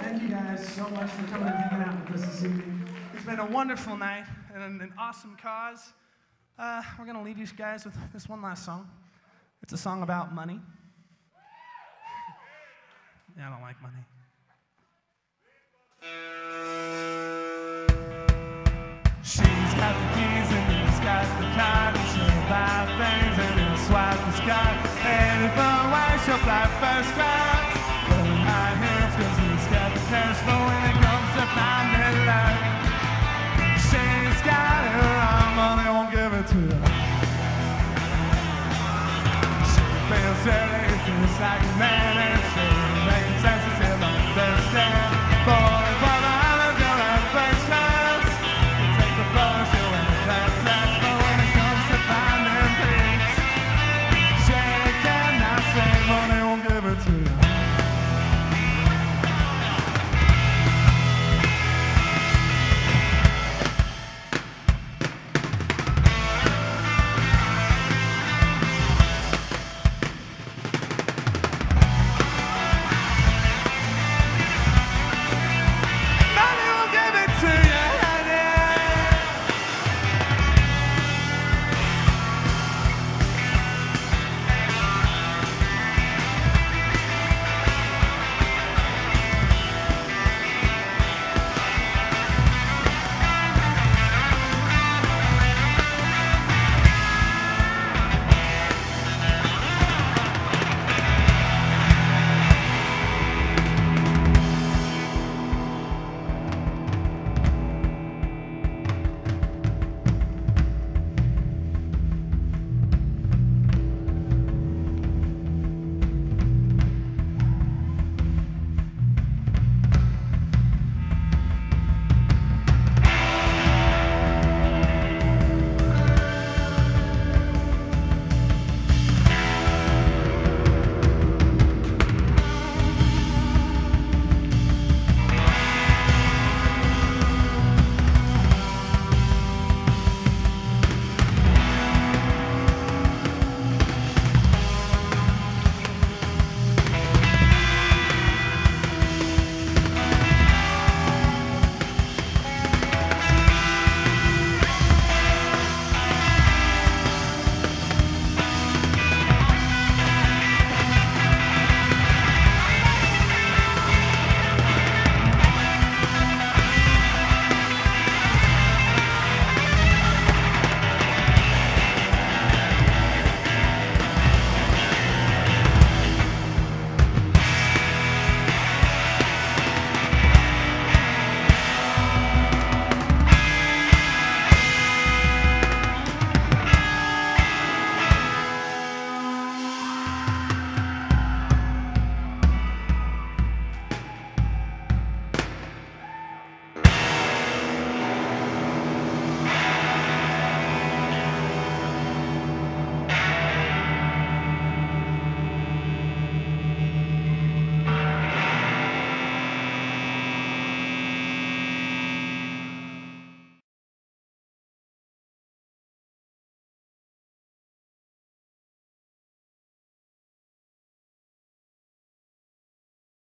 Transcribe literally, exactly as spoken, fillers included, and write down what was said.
Thank you guys so much for coming and hanging out with us this evening. It's been a wonderful night and an awesome cause. Uh, we're going to leave you guys with this one last song. It's a song about money. Yeah, I don't like money. She's got the keys and he's got the card, and she'll buy things and he'll swipe his card. And if a way she'll fly first class.